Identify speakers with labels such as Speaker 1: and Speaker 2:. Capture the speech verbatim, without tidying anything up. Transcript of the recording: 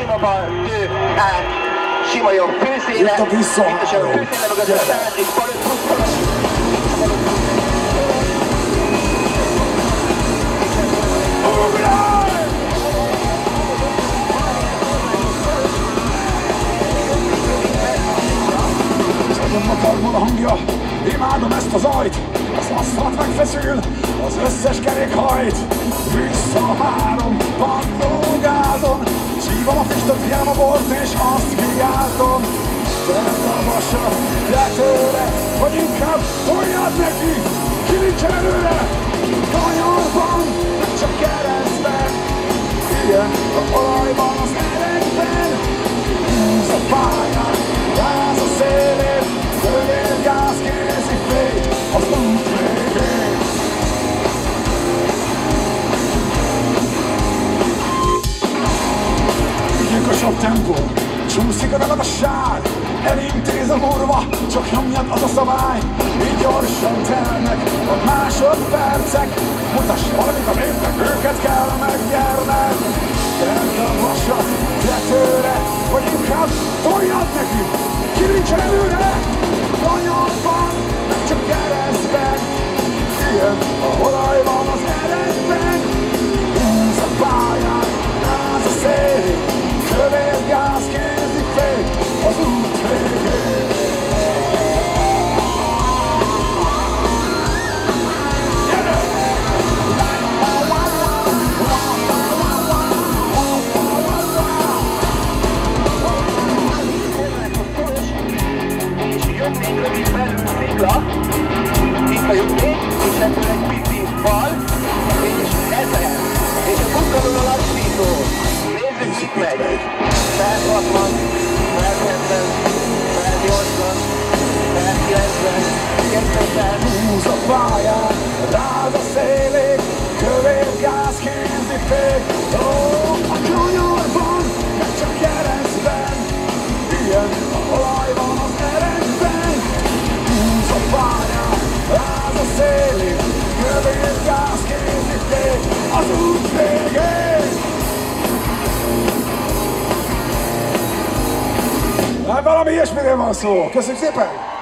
Speaker 1: sima bal, tő, át, sima jobb főszéle.
Speaker 2: Itt a visszahárom.
Speaker 1: Főszéle mögött a száz, és bal öt plusz bal.
Speaker 2: Szedem a karmon a hangja, imádom ezt a zajt. Az aszfalt megfeszül, az összes kerék hajt. Visszahárom padlógázon, szívom a füstöt, figyelem a bort és azt kiáltom. Tedd a vasat tetőre, vagy inkább toljad neki, kilincsen előre. Kanyarban, csak keresztben, ilyen a olajban az erekben. Húz a pályán, ráz a szélét, kövér gáz kézi fény az út végén. Vigyünk a sok tempó, csúszik a veled a sár, elintéz a morva, csak nyomjad az a szabály. Így gyorsan telnek a másodpercek, mutass valamit a népnek, őket kell megnyerned. Tedd a vasat tetőre, vagy inkább toljad neki, kilincsen előre. Kanyarban, meg csak keresztben, ilyen a olajban az erekben. Húz a pályán, ráz a szélén, kövér gáz kézi fény az út végén.
Speaker 1: Még rövid belül szikla, itt a lyuknék, és ebből egy pici fal, és ezer. És a bukkanul a lassító. Nézzük, mit megy. száz hatvan, száz hetven, száz nyolcvan, száz kilencven, kétszáz.
Speaker 2: Húz a pályán, ráz a szélét, kövér gáz kézi fény. Ó, a kanyarban, meg csak keresztben, ilyen a olajban az erekben. Húz a pályán, ráz a szélét, kövér gáz kézi fény az út végén. Hát valami ilyesmiről van szó. Köszönjük szépen!